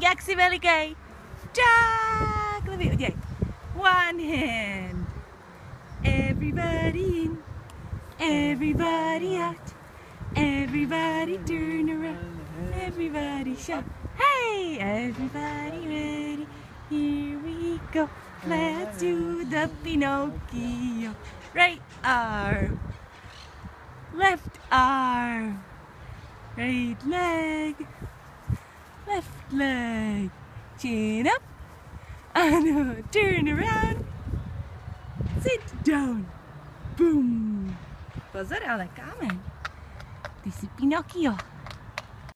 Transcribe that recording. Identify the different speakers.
Speaker 1: Jak jsi velikej? Tak, levý udělej. One hand. Everybody in. Everybody out. Everybody turn around. Everybody shout. Hey, everybody ready. Here we go. Let's do the Pinocchio. Right arm. Left arm. Right leg. Left leg. Chin up. And turn around. Sit down. Boom. Pozor, ale kámen. Ty jsi Pinocchio.